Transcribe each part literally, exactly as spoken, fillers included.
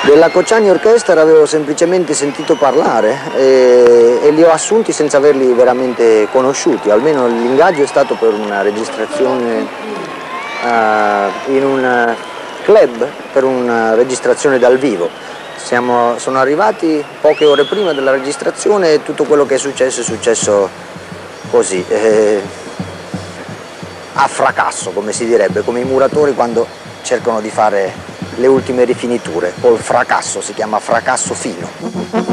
Della Cocciani Orchestra avevo semplicemente sentito parlare e, e li ho assunti senza averli veramente conosciuti, almeno l'ingaggio è stato per una registrazione uh, in un club, per una registrazione dal vivo. Siamo, sono arrivati poche ore prima della registrazione e tutto quello che è successo è successo così, eh, a fracasso, come si direbbe, come i muratori quando cercano di fare le ultime rifiniture, col fracasso, si chiama fracasso fino.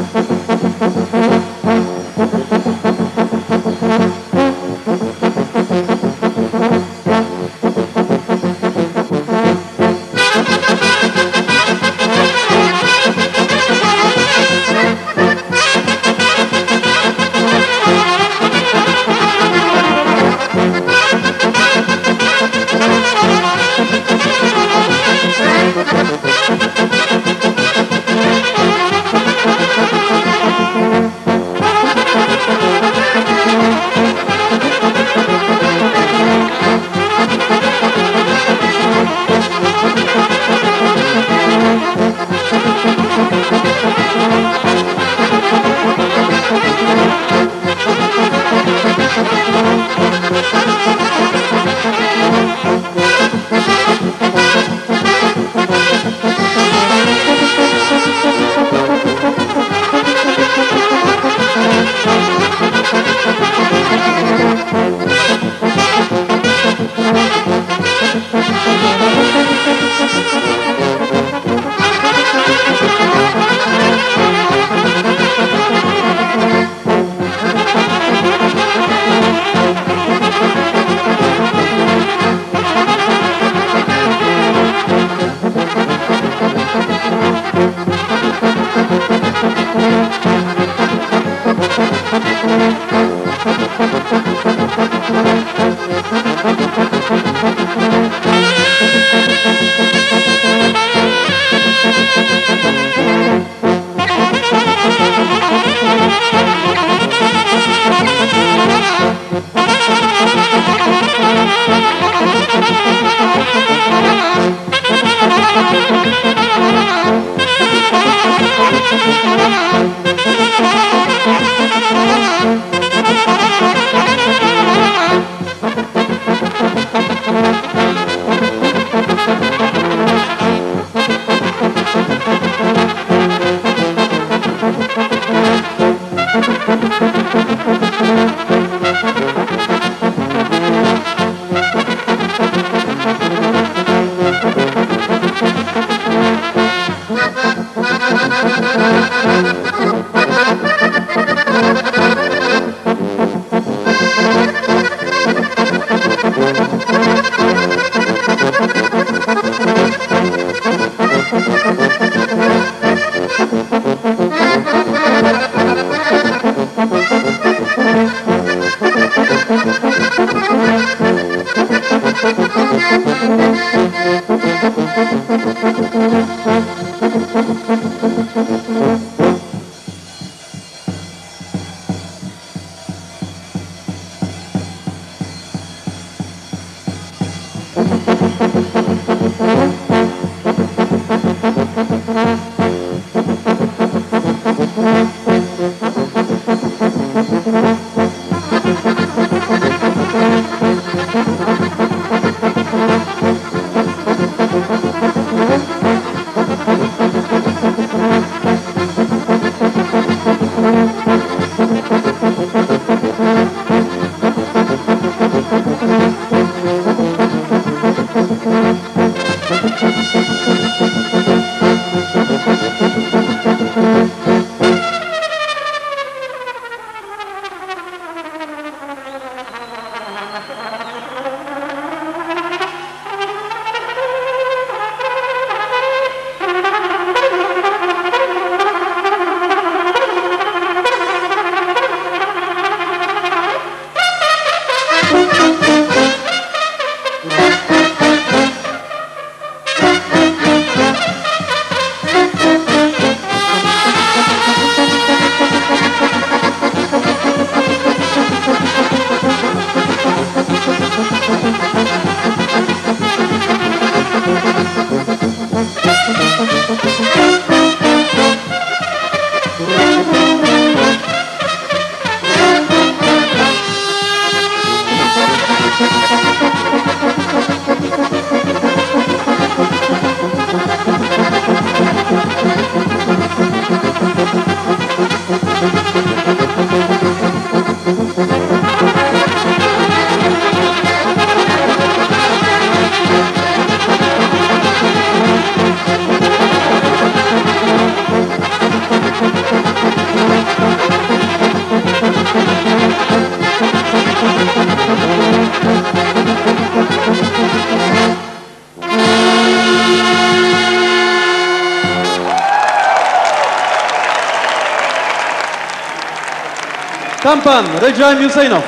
Tampan, Rejaim Yusainov.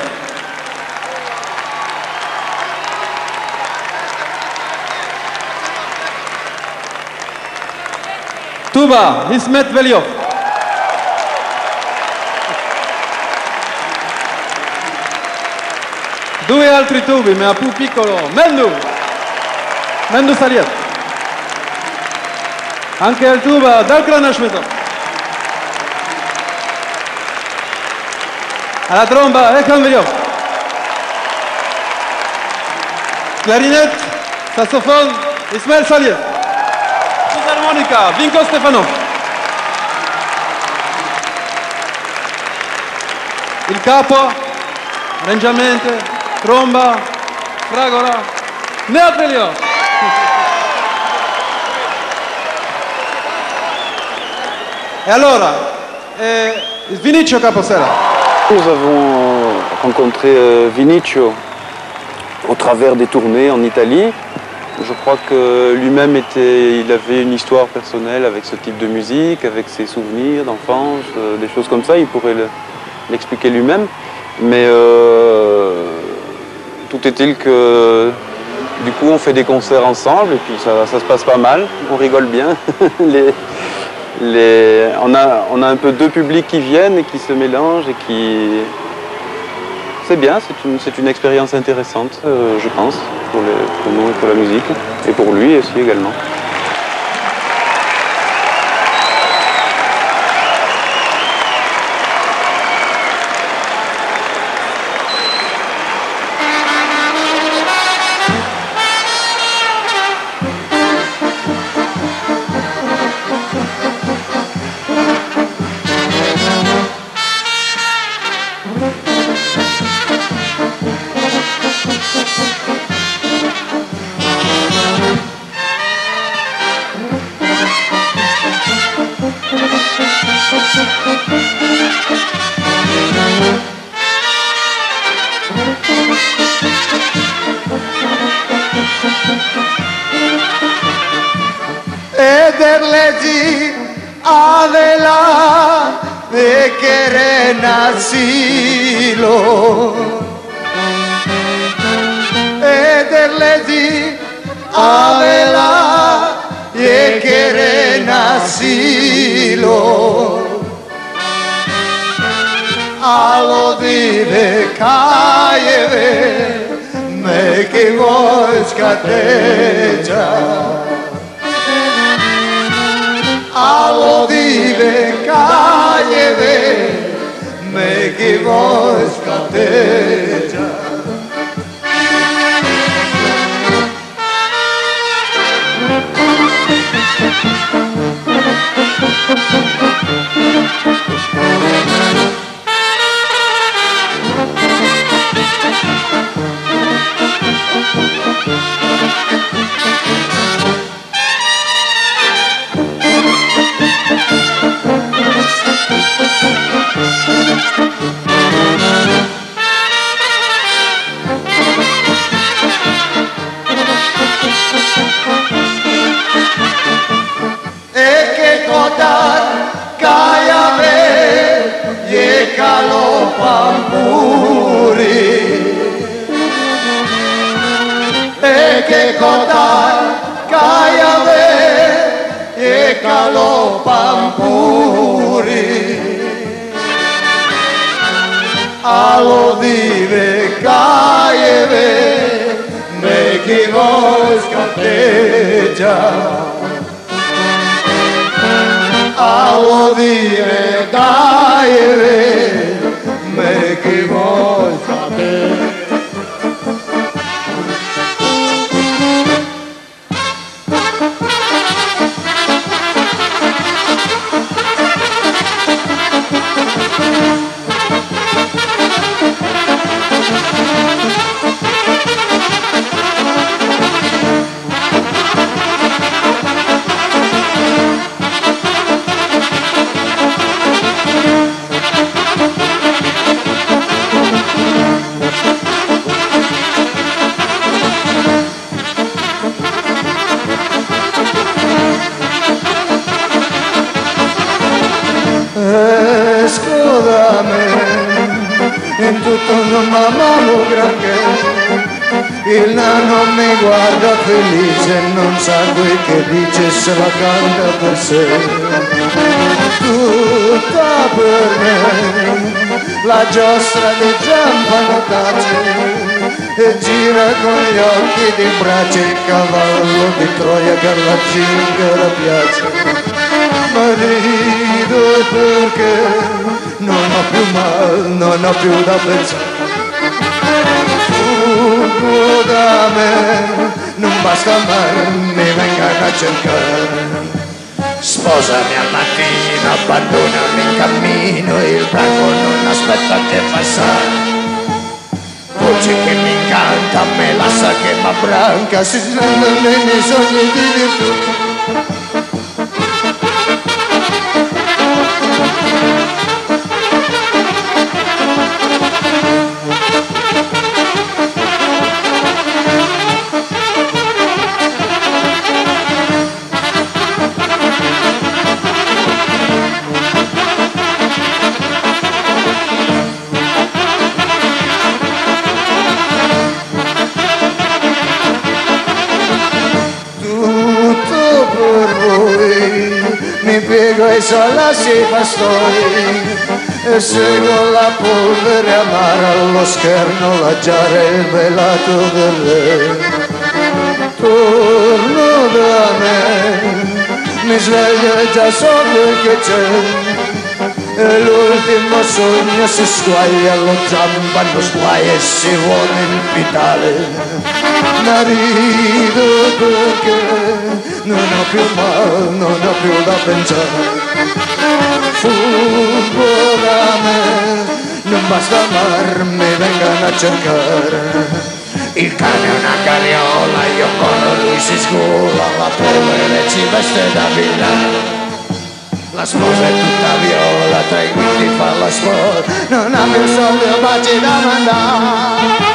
Tuba, Ismet Veliov. Due altri tubi, ma più piccolo. Mendu. Mendu Saliet. Anche il tuba, Dalkran Ashmetov. Alla tromba, Ekhan Veliov. Clarinette, saxophone, Ismail Saliet. Fisarmonica, Vinko Stefanov. Il capo, arrangiamento, tromba, fragola, Neat Veliov. E allora, eh, Vinicio Caposella. Nous avons rencontré euh, Vinicio au travers des tournées en Italie. Je crois que lui-même était, il avait une histoire personnelle avec ce type de musique, avec ses souvenirs d'enfance, euh, des choses comme ça. Il pourrait l'expliquer lui-même. Mais euh, tout est-il que du coup on fait des concerts ensemble et puis ça, ça se passe pas mal. On rigole bien. les, les, on, a, on a un peu deux publics qui viennent et qui se mélangent et qui... C'est bien, c'est une, c'est une expérience intéressante, euh, je pense, pour, les, pour nous et pour la musique, et pour lui aussi également. Ederleci Adela de querer asilo. Ederleci Adela de querer asilo. Alo dive kajeve me ki vojska teđa. Alo dive kaljeve, meki vojska teđa. Καλό παμπούρι, άλλο δίβε καιεβε με κοινός κατέτια. Άλλο δίβε καιεβε με κοινός κατέτια. mamma granché. Il nano mi guarda felice, non sa quel che dice, se la canta per sé. Tutta per me, la giostra di zampano tace, e gira con gli occhi di braccia il cavallo di Troia che alla zingara piace. Ma rido perché non ho più mal, non ho più da pensare. Fuggo da me, non basta amare, mi vengano a cercare. Sposami al mattino, abbandonami in cammino, il branco non aspetta che passare. Voce che mi incanta, me la sa che m'abbranca, si sente nei miei sogni di virtù. Mi piego ai solassi i pastori e seguo la polvere amara, allo scherno lanciare il velato del re. Torno da me, mi sveglio e già so quel che c'è, e l'ultimo sogno si squaglia, lo zampano sguai e si vuole il vitale. Ma rido perché non ho più mal, non ho più da pensare. Fuggo da me, non basta amarmi, vengano a cercare. Il cane è una carriola, io corro, lui si sgola, la polvere ci veste da villano. La sposa è tutta viola, tra i guidi fa la sposa, non ha più soldi o baci da mandare.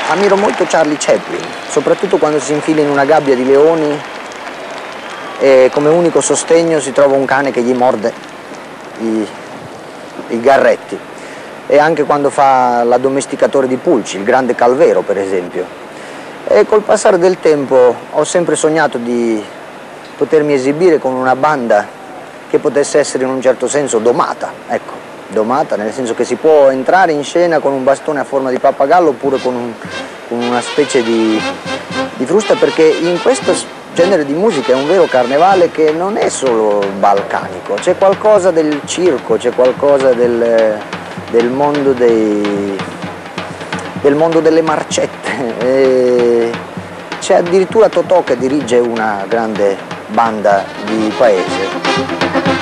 ammiro molto Charlie Chaplin, soprattutto quando si infila in una gabbia di leoni e come unico sostegno si trova un cane che gli morde i, i garretti. E anche quando fa l'addomesticatore di pulci, il grande Calvero per esempio. E col passare del tempo ho sempre sognato di potermi esibire con una banda che potesse essere in un certo senso domata, ecco, domata nel senso che si può entrare in scena con un bastone a forma di pappagallo oppure con, un, con una specie di, di frusta, perché in questo genere di musica è un vero carnevale che non è solo balcanico, c'è qualcosa del circo, c'è qualcosa del... del mondo, dei, del mondo delle marcette. C'è addirittura Totò che dirige una grande banda di paese.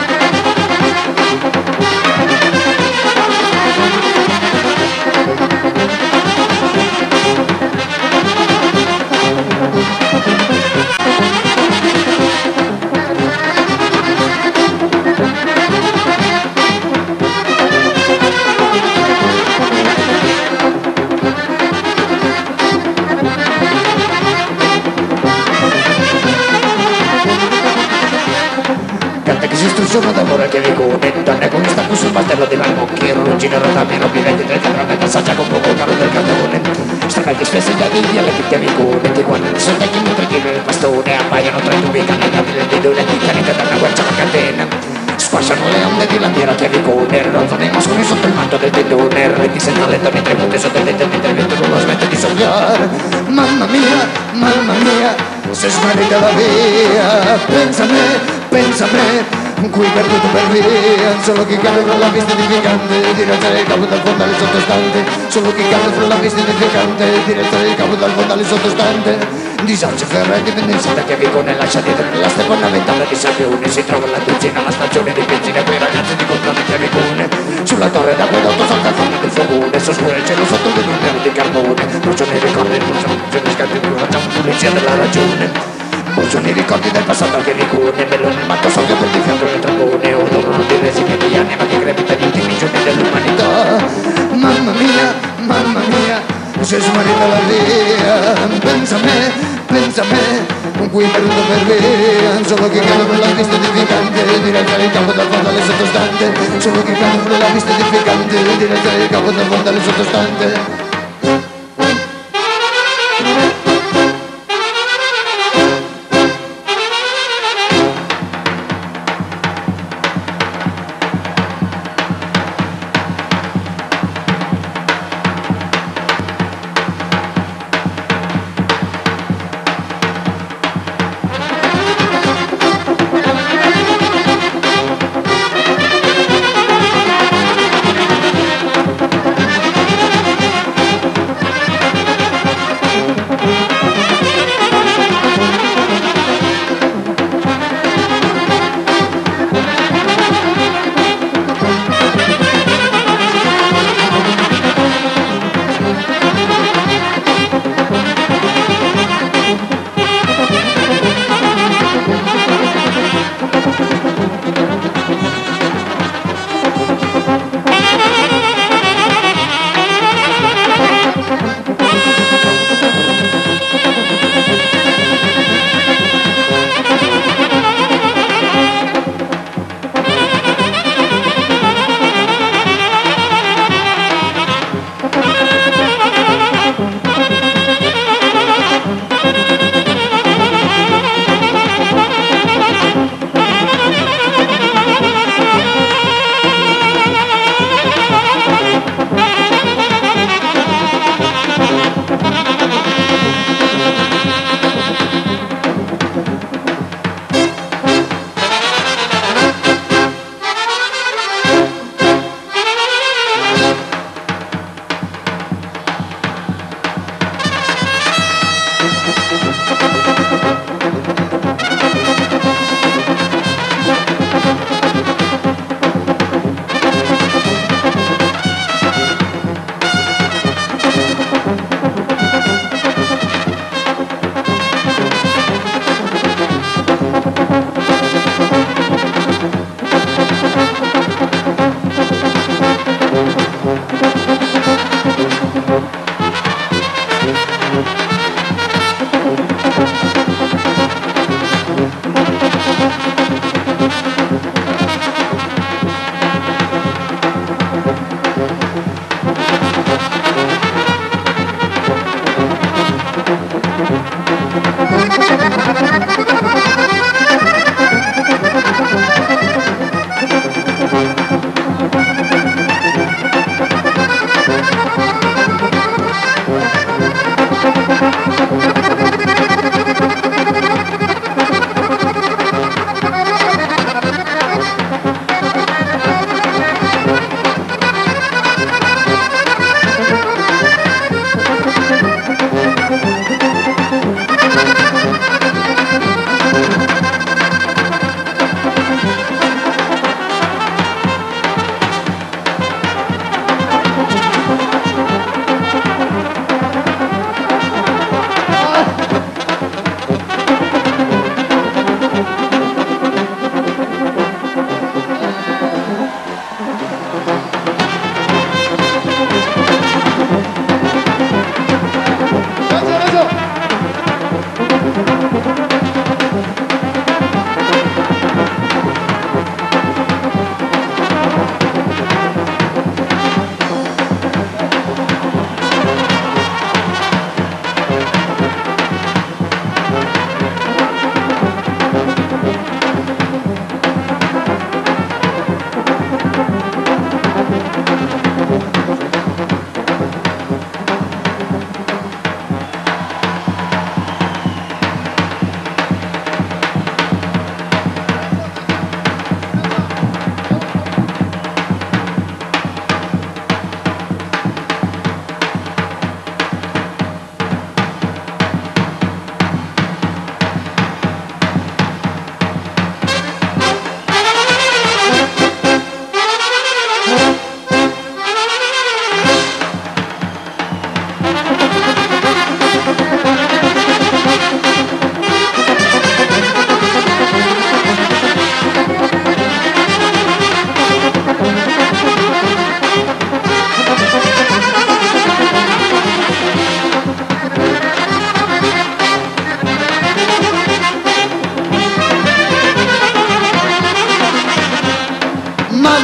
Sono d'amore che vi code, donne con stacco sul battello di marmocchi, ruggine, rotami, robi, venti, trenta, trenta, passaggia con poco caro del cardone, stracati spessi da di dialetti amico, ti guardano sotto chi mi preghiano il bastone, appaiono tra i tubi, cannegati del bidone, canete da una guercia a catena, squasciano le onde di lampiera che vi code, rozzano i mascoli sotto il manto del tendone, retti senza letto mentre punte sotto il letto, mentre il vento non lo smette di soffiare, mamma mia, mamma mia, se smarrita la via, pensa a me, pensa a me, qui perduto per via, solo chi cade fra la pista edificante, direzione il capo dal fondale sottostante, solo chi cade fra la pista edificante, direzione il capo dal fondale sottostante, disagi ferra e dipendenza da Chiavicone, lascia dietro nella steppa ornamentale di Sapione, si trova la dozzina, la stazione di benzina, quei ragazzi di controllo di Chiavicone, sulla torre d'acquedotto salta il fondo del fogone, sospura il cielo sotto del lunero di carbone, bruciano i ricordi, bruciano i scatti di facciamo pulizia della ragione. Bruciano i ricordi del passato che ricone, bello nel matto soffia per di fianco nel trapone, odorano di resine di anima che crepita gli ultimi giorni dell'umanità. Mamma mia, mamma mia, se smarrita la via, pensa a me, pensa a me, qui perduto per via, solo che cade per la pista edificante, direzione il capo dal fondale sottostante, solo che cade per la pista edificante, direzione il capo dal fondale sottostante.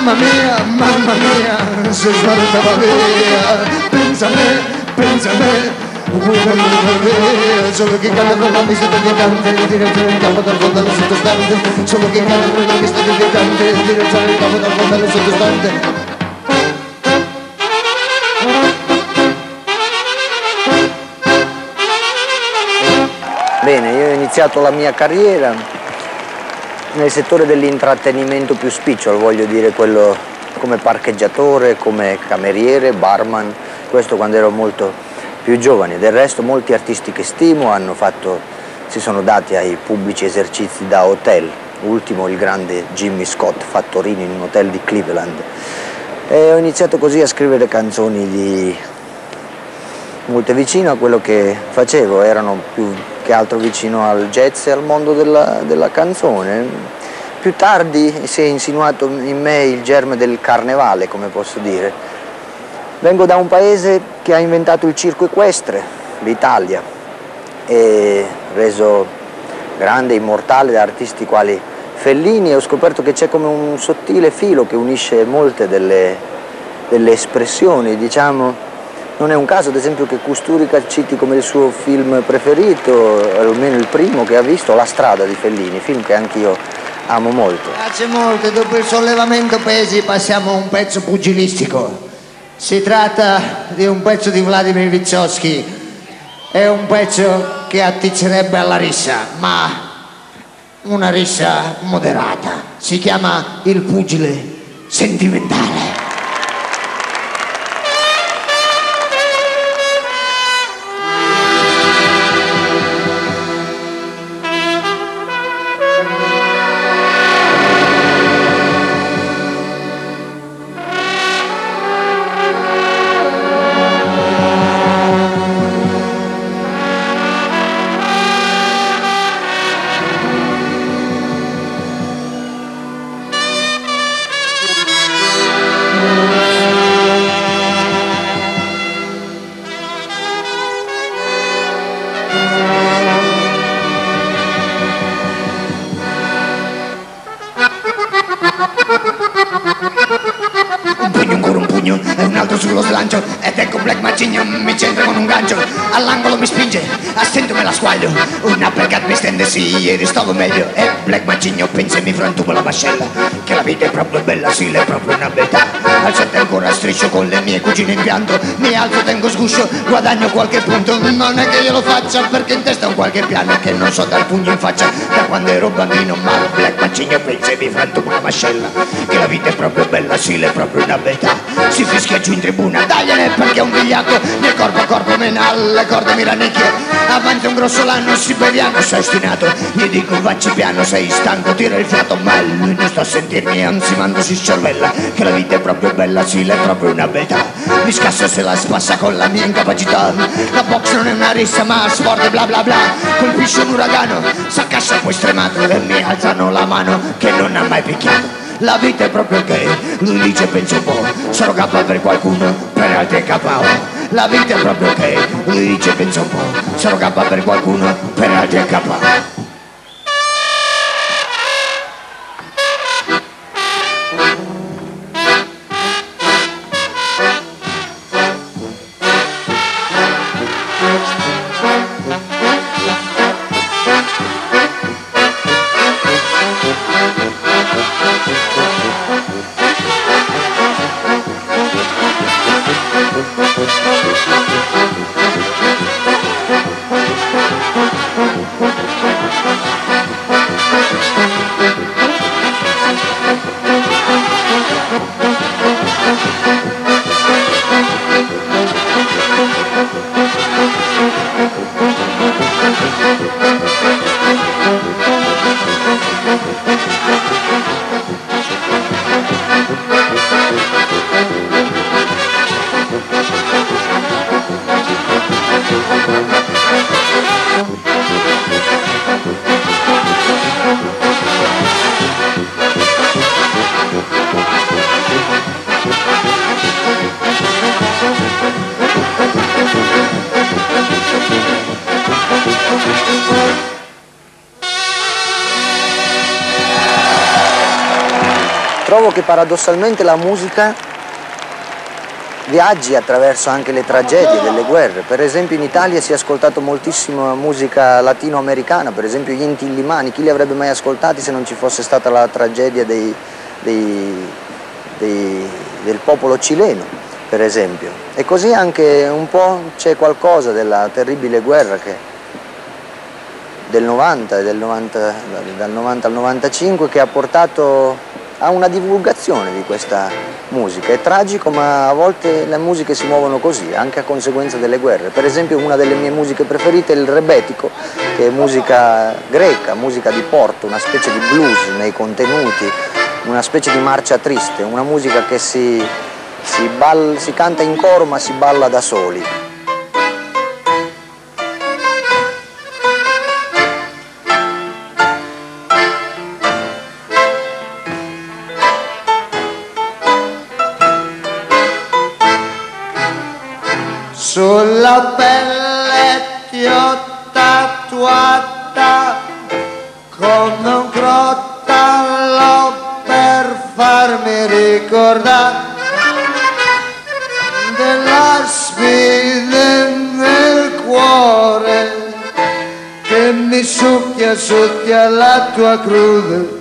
mamma mia, mamma mia, se sguardava via, pensa a me, pensa a me. Solo chi canta con la vista edificante, direzione il capo dal fondo alla sottostante. Solo chi canta con la vista edificante, direzione il capo dal fondo alla sottostante. Bene, io ho iniziato la mia carriera nel settore dell'intrattenimento più spicciolo, voglio dire quello come parcheggiatore, come cameriere, barman, questo quando ero molto più giovane. Del resto molti artisti che stimo hanno fatto, si sono dati ai pubblici esercizi da hotel, ultimo il grande Jimmy Scott, fattorino in un hotel di Cleveland. E ho iniziato così a scrivere canzoni di molto vicino a quello che facevo, erano più che altro vicino al jazz e al mondo della, della canzone. Più tardi si è insinuato in me il germe del carnevale, come posso dire. Vengo da un paese che ha inventato il circo equestre, l'Italia, e reso grande, immortale da artisti quali Fellini, e ho scoperto che c'è come un sottile filo che unisce molte delle, delle espressioni, diciamo. Non è un caso, ad esempio, che Kusturica citi come il suo film preferito, almeno il primo che ha visto, La strada di Fellini, film che anch'io amo molto. Grazie molte, dopo il sollevamento pesi passiamo a un pezzo pugilistico. Si tratta di un pezzo di Vladimir Vysotsky, è un pezzo che attizzerebbe alla rissa, ma una rissa moderata. Si chiama Il pugile sentimentale. Sullo slancio ed ecco Black Macigno mi centra con un gancio, all'angolo mi spinge, a stento me la squaglio, una uppercut mi stende, sì, ieri stavo meglio, e Black Macigno pensa e mi frantuma la mascella, che la vita è proprio bella, sì, è proprio una beltà, al sette ancora striscio con le mie cugine in pianto, mi alzo, tengo sguscio, guadagno qualche punto, non è che io lo faccia perché in testa ho qualche piano che non so dar pugno in faccia, da quando ero bambino, ma Black Macigno pensa e mi frantuma la mascella, che la vita è proprio bella, sì, è proprio una beltà, si fischia giù in tribuna, dagliene perché è un vigliacco, nel corpo a corpo mena alle corde mi rannicchio, avanti un grossolano siberiano, sei ostinato, gli dico vacci piano, sei stanco, tira il fiato, ma lui non sta a sentirmi, anzi mando si scervella, che la vita è proprio bella, sì, è proprio una beltà, mi scassa se la spassa con la mia incapacità, la box non è una rissa ma sport e bla bla bla, colpisce un uragano, s'accascia poi stremato e mi alzano la mano che non ha mai picchiato. La vita è proprio che lui dice penso un po', sarò K per qualcuno, per altri è K O. La vita è proprio che lui dice penso un po', sarò K per qualcuno, per altri è K O. Trovo trovo che paradossalmente la musica viaggi attraverso anche le tragedie delle guerre. Per esempio in Italia si è ascoltato moltissimo musica latinoamericana, per esempio gli Inti Illimani, chi li avrebbe mai ascoltati se non ci fosse stata la tragedia dei, dei, dei, del popolo cileno, per esempio. E così anche un po' c'è qualcosa della terribile guerra che del novanta, del novanta, dal novanta al novantacinque, che ha portato a una divulgazione di questa musica. È tragico, ma a volte le musiche si muovono così, anche a conseguenza delle guerre. Per esempio una delle mie musiche preferite è il rebetiko, che è musica greca, musica di porto, una specie di blues nei contenuti, una specie di marcia triste, una musica che si, si, balla, si canta in coro ma si balla da soli. Sulla pelle ti ho tatuata come un crotalo per farmi ricordare della sfida nel cuore che mi succhia, succhia la tua crude.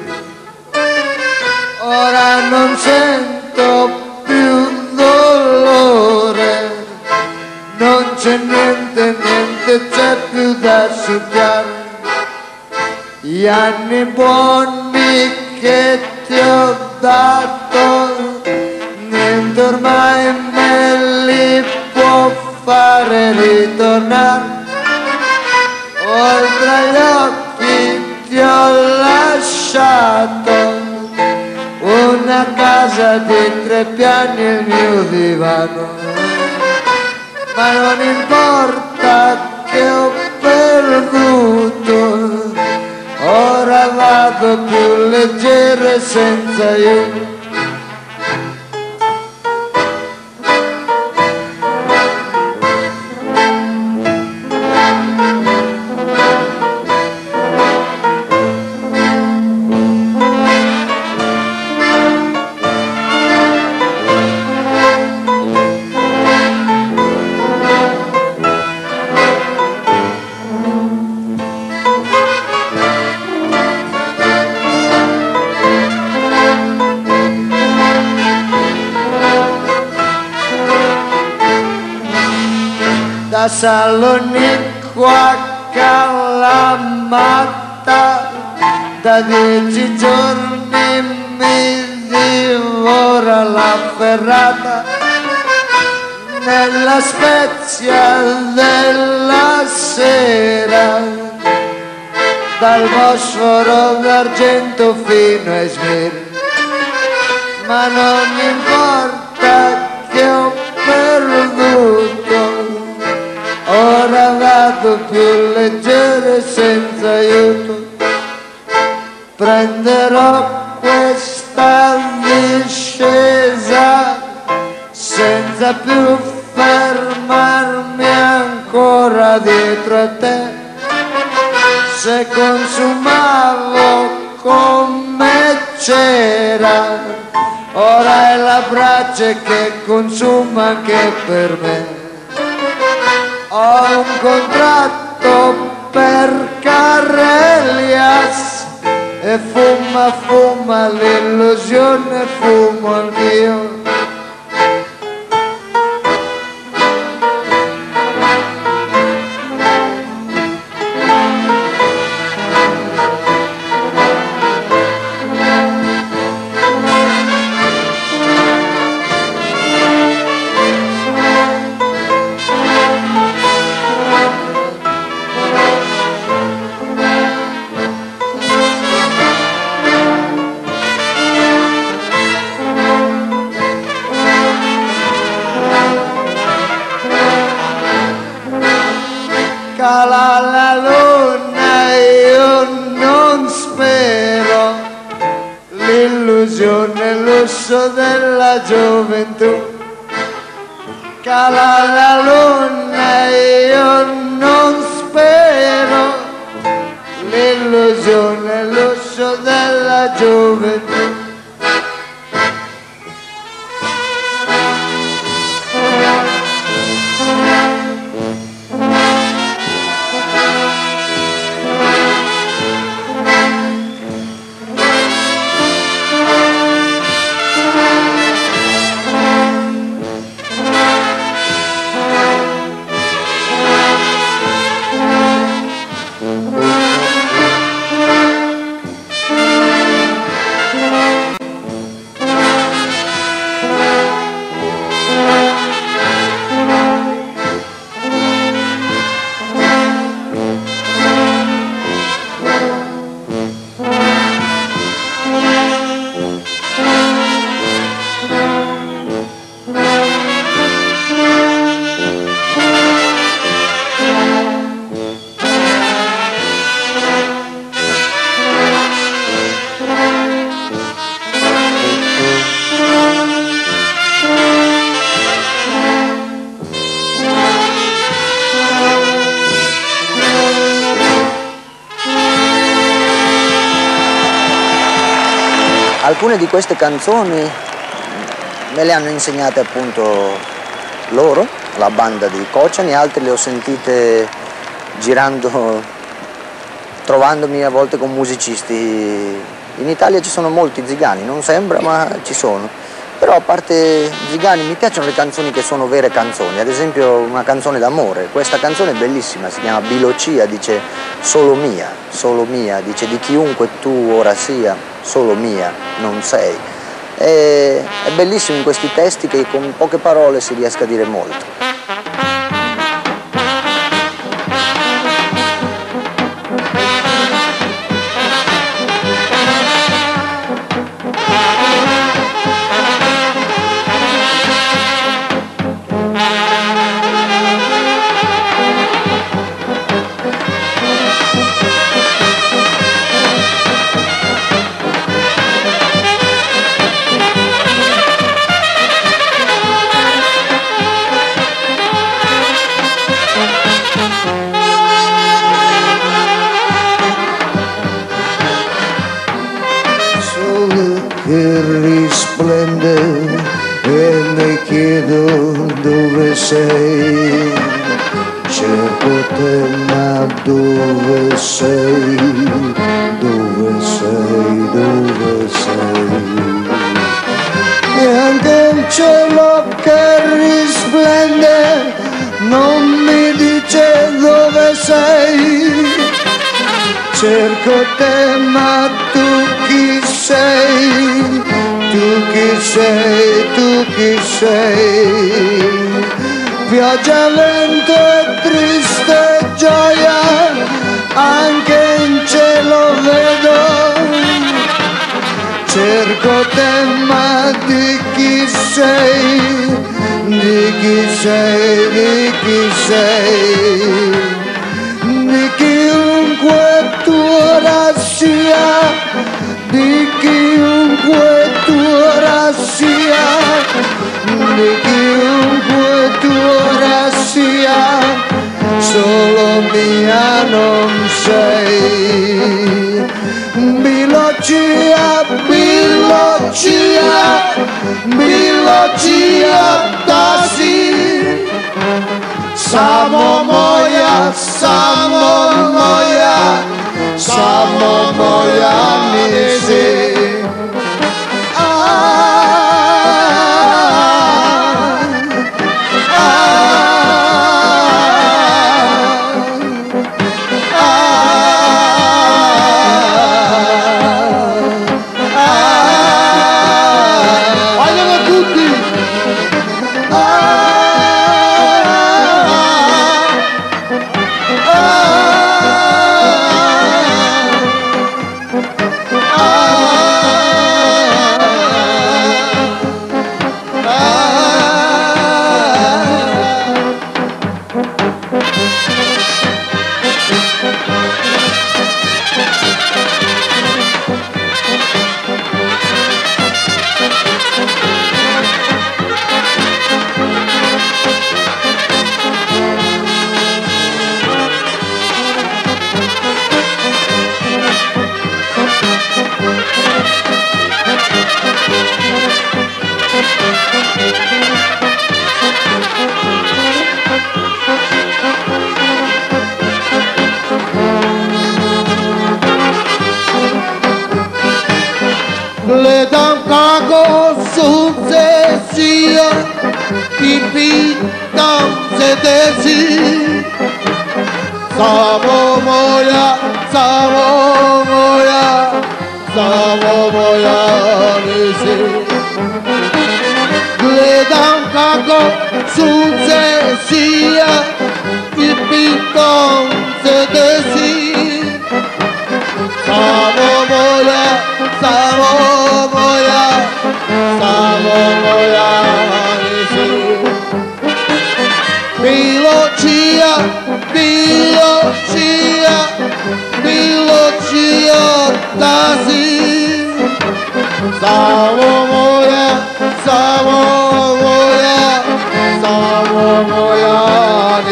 Ora non sento più dolore, non c'è niente, niente c'è più da succhiare. Gli anni buoni che ti ho dato, niente ormai me li può fare ritornare. Oltre agli occhi ti ho lasciato una casa di tre piani e il mio divano. Ma non importa che ho perduto, ora vado più leggero e senza aiuto. Da Salonico a Kalamata, da dieci giorni mi divora la ferrata. Nella Spezia della sera, dal Bosforo d'argento fino a Izmir. Ma non importa che ho perduto, ora vado più leggero e senza aiuto. Prenderò questa discesa senza più fermarmi ancora dietro a te. Se consumavo come c'era, ora è la brace che consuma anche per me. Ho un contratto per Carrelias e fuma, fuma l'illusione, fumo anch'io. Cala la luna, io non spero, l'illusione e il lusso della gioventù. Cala la luna, io non spero, l'illusione e il lusso della gioventù. alcune di queste canzoni me le hanno insegnate appunto loro, la banda di Kocani, altre le ho sentite girando, trovandomi a volte con musicisti. In Italia ci sono molti zigani, non sembra ma ci sono, però a parte zigani mi piacciono le canzoni che sono vere canzoni, ad esempio una canzone d'amore, questa canzone è bellissima, si chiama Bilocia, dice solo mia, solo mia, dice di chiunque tu ora sia, solo mia non sei. E, è bellissimo in questi testi che con poche parole si riesca a dire molto. Che risplende e mi chiedo dove sei, cerco te ma dove sei, dove sei, dove sei, e anche il cielo che risplende non mi dice dove sei. Cerco te ma tu chi sei, tu chi sei, tu chi sei. Pioggia, vento e triste gioia, anche in cielo vedo. Cerco te ma di chi sei, di chi sei, di chi sei. Di chiunque tu ora sia, di chiunque tu ora sia, di chiunque tu ora sia, solo mia non sei. Bilocia, Bilocia, Bilocia dasi. Samo moja, samo moja, samo moja nisi. Ah, ah, ah, ah. Vogliono tutti. Ah. Le dam kako sunce sija i pitam se desi. Samo moja, samo moja, samo moja nisi. Gledam kako sunce sija i pitam se desi. Samo moja, samo moja, samo moja nisi. Bilocia, Bilocia, Bilocia dasi. Samo moja, samo moja, samo moja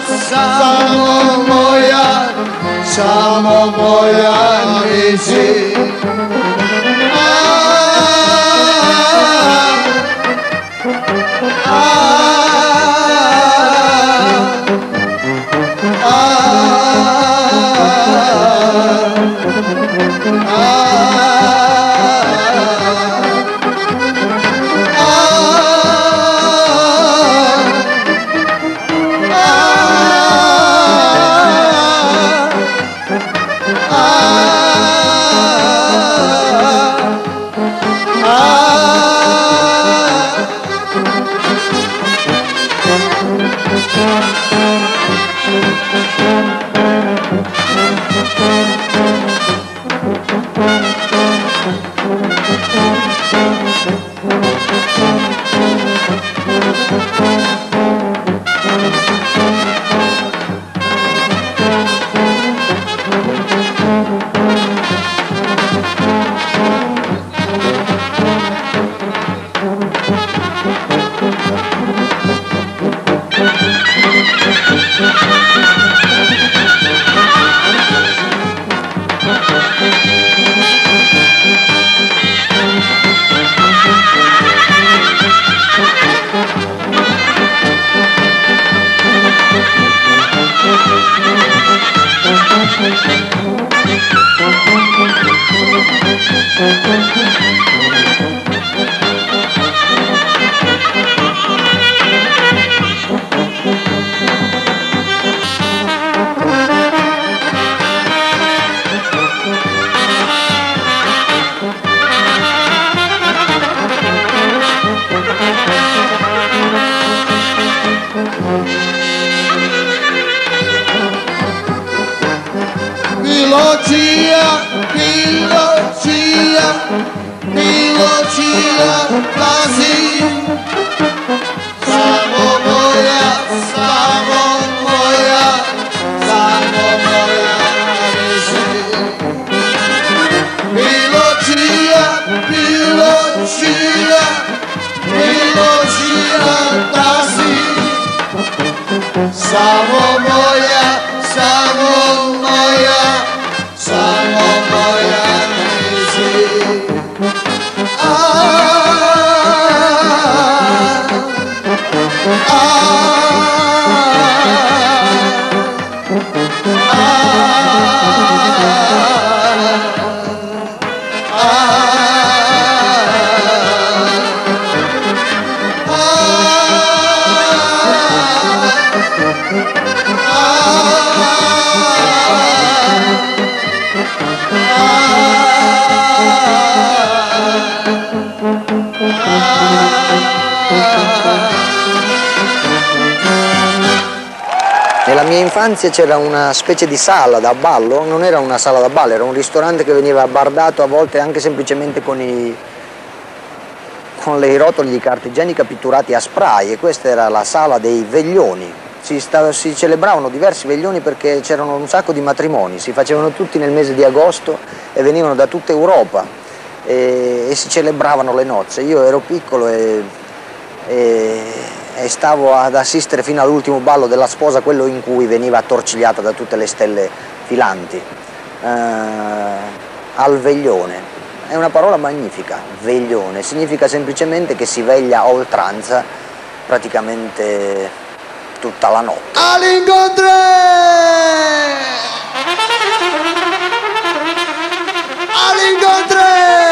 siamo moiani, siamo moiani, sì. Biologia, biologia, biologia, quasi. Siamo moia, siamo moia, siamo moia, sì. Biologia, biologia, biologia, quasi. Siamo moia, siamo moia, siamo moia, sì. Ah, ah, Nella mia infanzia c'era una specie di sala da ballo, non era una sala da ballo, era un ristorante che veniva bardato a volte anche semplicemente con i, con le rotoli di carta igienica pitturati a spray, e questa era la sala dei veglioni. Si, sta, si celebravano diversi veglioni perché c'erano un sacco di matrimoni, si facevano tutti nel mese di agosto e venivano da tutta Europa e, e si celebravano le nozze. Io ero piccolo e, e, e stavo ad assistere fino all'ultimo ballo della sposa, quello in cui veniva attorcigliata da tutte le stelle filanti, eh, al veglione. È una parola magnifica, veglione, significa semplicemente che si veglia a oltranza praticamente tutta la notte. All'incontro! All'incontro!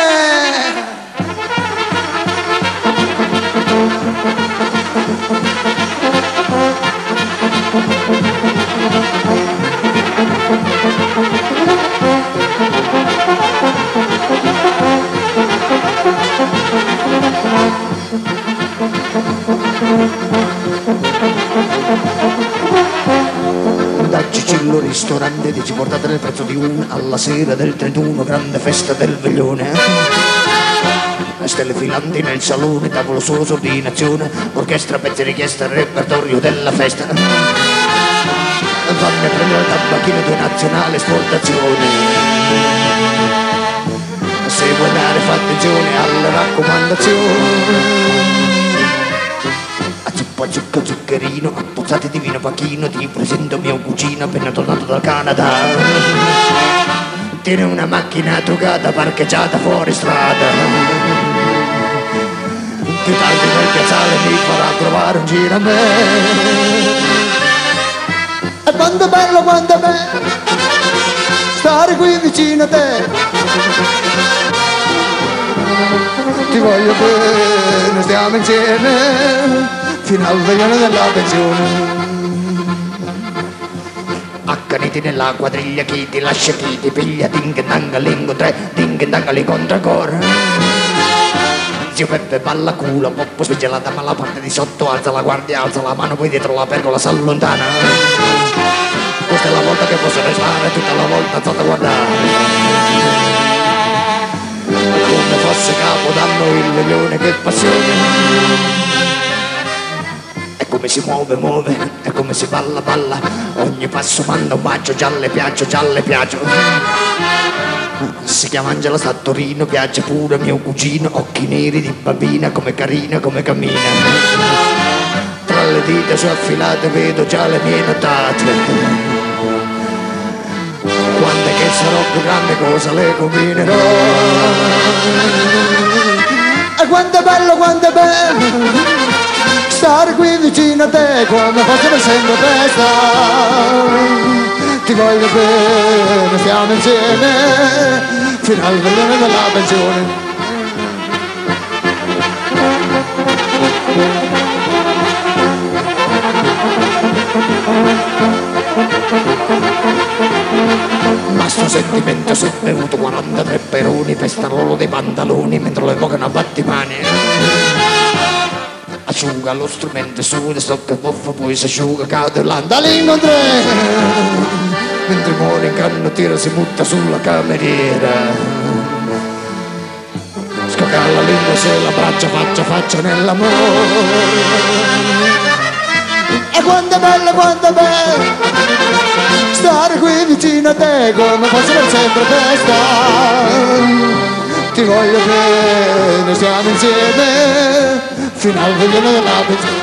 Da Cicillo ristorante dici portate nel prezzo di un alla sera del trentuno, grande festa del veglione. Stelle filanti nel salone, tavolo solo su ordinazione, orchestra, pezzi richiesta, repertorio della festa. Vanno a prendere il tabacchino di nazionale esportazione. Se vuoi dare fa attenzione alle raccomandazioni. po' zucca zuccherino, appozzate di vino pachino, ti presento mio cugino appena tornato dal Canada. Tiene una macchina truccata parcheggiata fuori strada. Più tardi nel piazzale mi farà trovare un giro a me. E quanto è bello, quanto è bello stare qui vicino a te. Ti voglio bene, stiamo insieme fino al veglione della pensione. Accaniti nella quadriglia, chi ti lascia, chi ti piglia, ding danga lingo tre, ding danga li contra ancora. Zio Peppe balla culo, poppo spigellata ma la parte di sotto, alza la guardia, alza la mano, poi dietro la pergola s'allontana. Questa è la volta che posso restare, tutta la volta alzata a guardare. Come fosse Capodanno il leone, che passione. E come si muove, muove, e come si balla, balla. Ogni passo manda un bacio, già le piaccio, già le piaccio. Si chiama Angela, sta a Torino, piace pure mio cugino. Occhi neri di bambina, come carina, come cammina. Tra le dita sue affilate vedo già le mie notate. Quando è che sarò più grande cosa le combinerò. E quanto è bello, quanto è bello stare qui vicino a te, come fosse per sempre festa. Ti voglio bene, stiamo insieme fino al veglione della pensione. Ma sto sentimento si è bevuto quarantatré peroni, pestarolo dei pantaloni mentre lo evocano a battimani. Asciuga lo strumento su, le stocche buffa, poi si asciuga, cade l'andalingo tre. Mentre muore in canottiera si butta sulla cameriera. Scocca la lingua se la braccia faccia faccia nell'amore. E quanto è bello, quanto è bello stare qui vicino a te, come fosse per sempre festa. Ti voglio bene, stiamo insieme fino al veglione della pensione.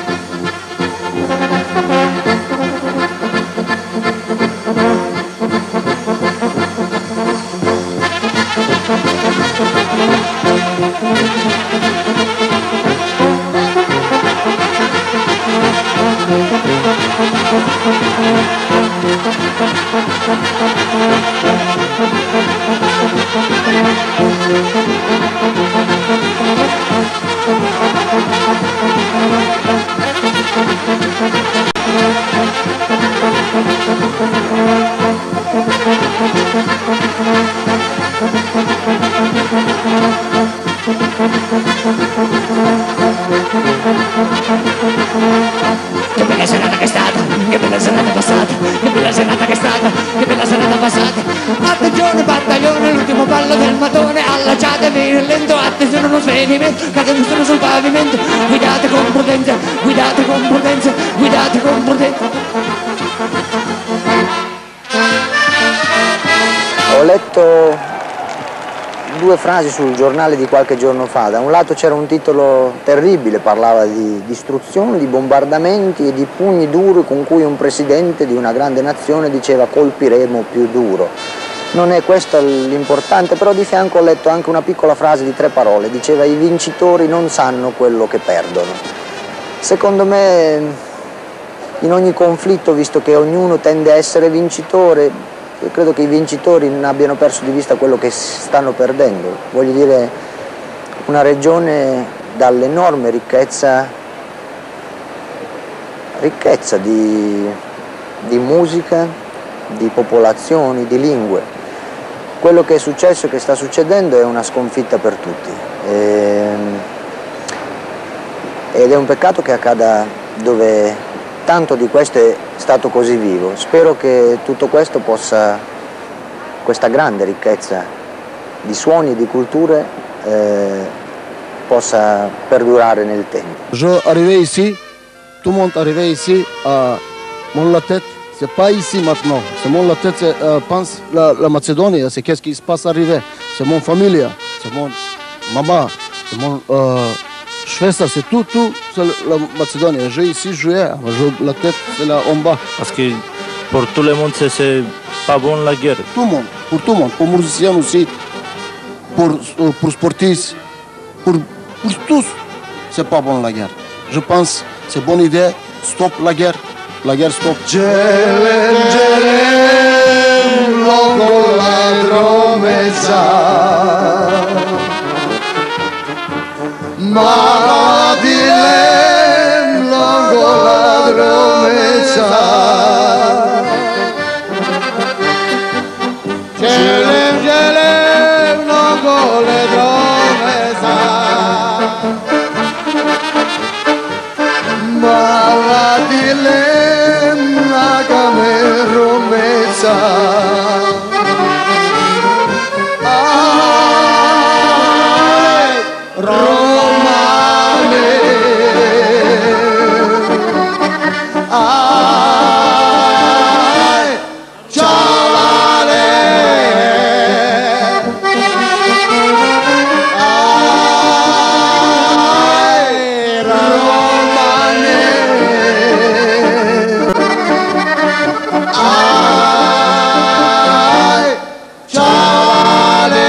Che bella serata che è stata, che bella serata passata, che bella serata che è stata, che bella serata passata. Attenzione battaglione, l'ultimo ballo del matone, allacciatevi lento, attenzione uno svenimento, cade un suono sul pavimento, guidate con prudenza, guidate con prudenza, guidate con prudenza. Ho letto due frasi sul giornale di qualche giorno fa. Da un lato c'era un titolo terribile, parlava di distruzione, di bombardamenti e di pugni duri con cui un presidente di una grande nazione diceva colpiremo più duro. Non è questo l'importante, però di fianco ho letto anche una piccola frase di tre parole, diceva i vincitori non sanno quello che perdono. Secondo me in ogni conflitto, visto che ognuno tende a essere vincitore, io credo che i vincitori non abbiano perso di vista quello che stanno perdendo. Voglio dire, una regione dall'enorme ricchezza, ricchezza di, di musica, di popolazioni, di lingue. Quello che è successo e che sta succedendo è una sconfitta per tutti. E, ed è un peccato che accada dove tanto di questo è stato così vivo. Spero che tutto questo possa, questa grande ricchezza di suoni e di culture eh, possa perdurare nel tempo. Je arrivé ici, tout le monde arrivé ici, euh, mon la tête, c'est pas ici maintenant. C'est mon la tête, euh, pense la, la Macédoine, c'est qu'est-ce qui se passe arrivé. C'est mon famille, c'est mon maman, c'est mon euh, je fais ça, c'est tout, tout, c'est la Macédoine. J'ai ici joué, la tête, c'est là en bas. Parce que pour tout le monde, c'est pas bon la guerre. Tout le monde, pour tout le monde, pour musiciens aussi, pour, pour sportifs, pour, pour tous, c'est pas bon la guerre. Je pense, c'est bonne idée, stop la guerre, la guerre stop. Gelem, gelem, longo la dromeza. Maladilem, longo la dromeza. Gelem, gelem, longo la dromeza. Maladilem, la cameromeza. Romane, ai, cialale, ai, romane, ai, cialale.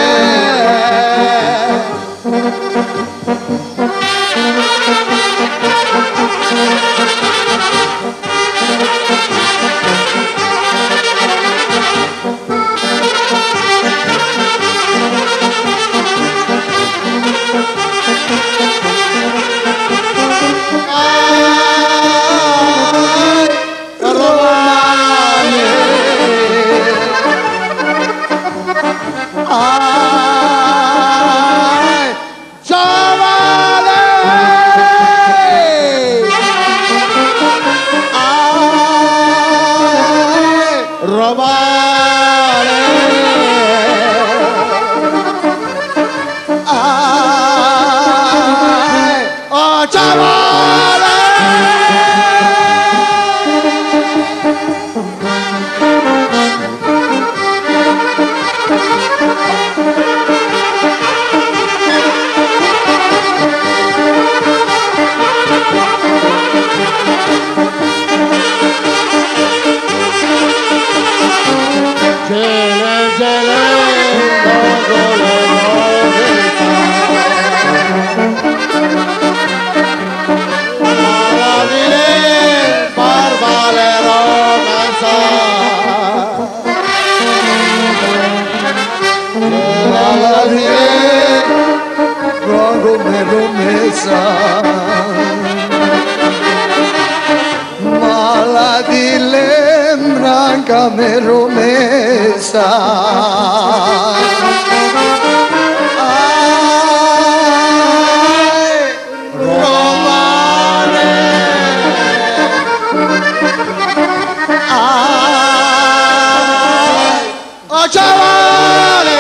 Maladilem branca me romesa. Ai, romane, ai, oh ciavale.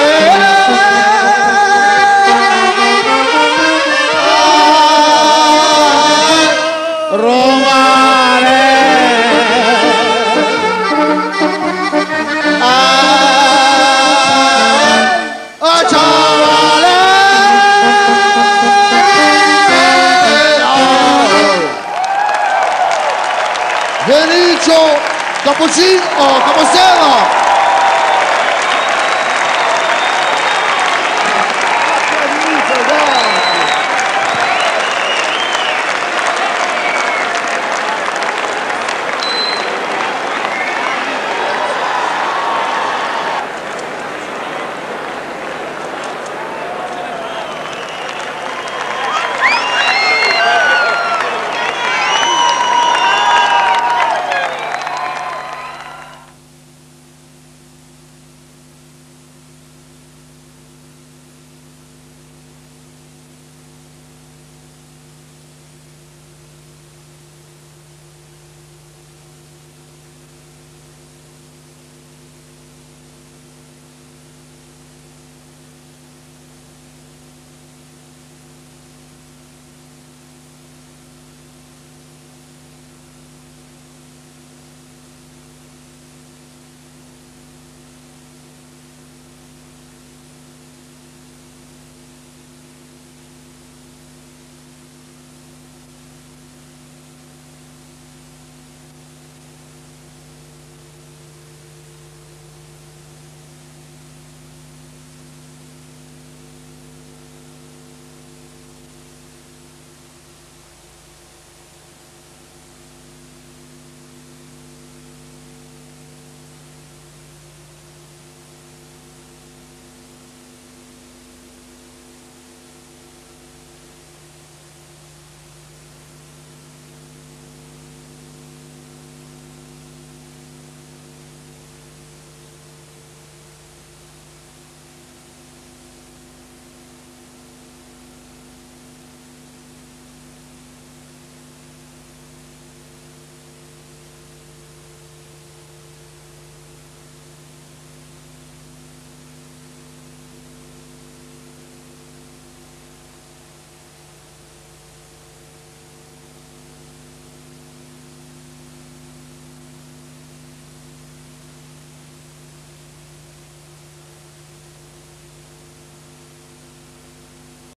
Romane, ai, oh ciavale, Vinicio Cappuccino, Caposella.